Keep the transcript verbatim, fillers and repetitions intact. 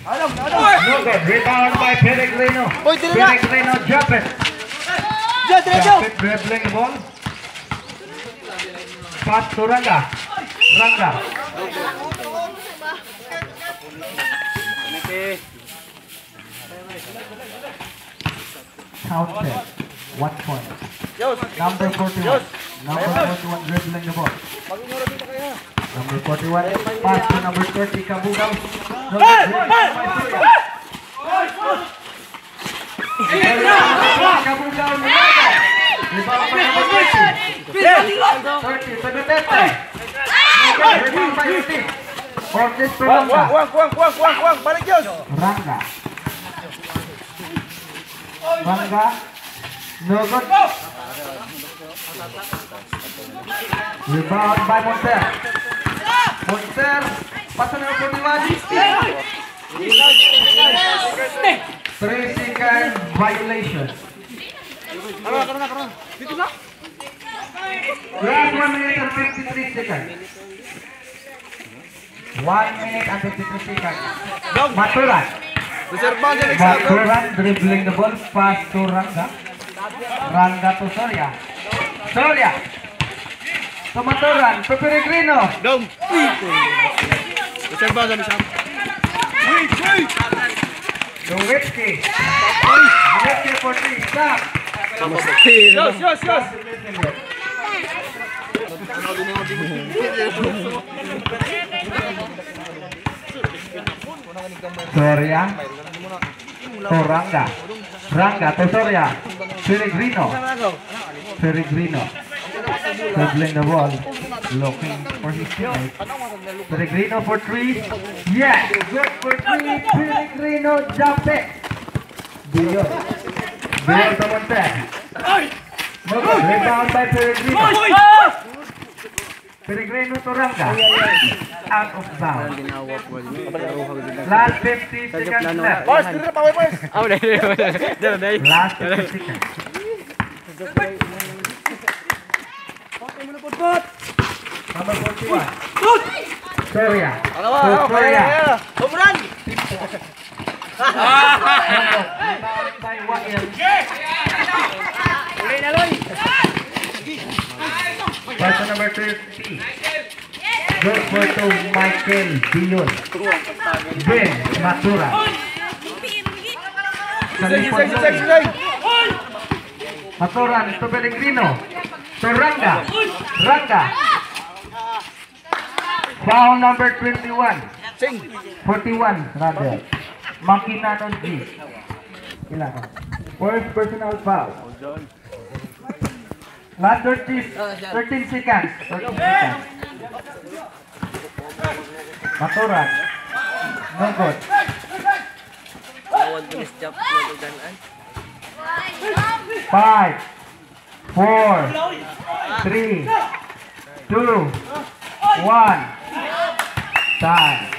No good. Rebound by Pellegrino. Pellegrino drop it. Drop it, dribbling the ball. Pass to Ranga. Ranga. Count ten. One point. Number forty-one. Number forty-one dribbling the ball. Number forty-one. Pass to number thirty. Kabugaw. No, Kabugaw. Rebound by number thirty. thirty to the net. Rebound by fifty. For this to Ranga. Ranga. Ranga. No good. Rebound by Monter. Monter. Pass to number forty-one. Three second violation. Last one minute and fifty-three seconds. One minute and fifty-three seconds. Maturan. Maturan dribbling the ball. Pass to Ranga. Ranga to Soria. Soria. To Maturan. To Pellegrino. Nowitzki. Nowitzki for three. Stop. Yes, yes, yes. Soria. To Ranga. Ranga to Soria. Pellegrino. Pellegrino. Dribbling the ball. Looking for his teammate. Pellegrino for three. Yes. Good for three. Pellegrino jump it. Bill. Bill to Monter. No good. Rebound by Pellegrino. Pellegrino to Ranga. Out of bounds. Last fifty seconds left. Last fifty seconds. Number forty-one. Soria. Soria. Rebound by Wael. Person number thirty. Good for to Michael Dion. Ben Matura. Maturan to Pellegrino. To Ranga. Ranga. Foul number twenty-one. forty-one rather. Makinano G. Ilan? First personal foul. Last thirty, thirteen seconds. thirteen seconds. Maturan. No good. Five, four, three, two, one. Time.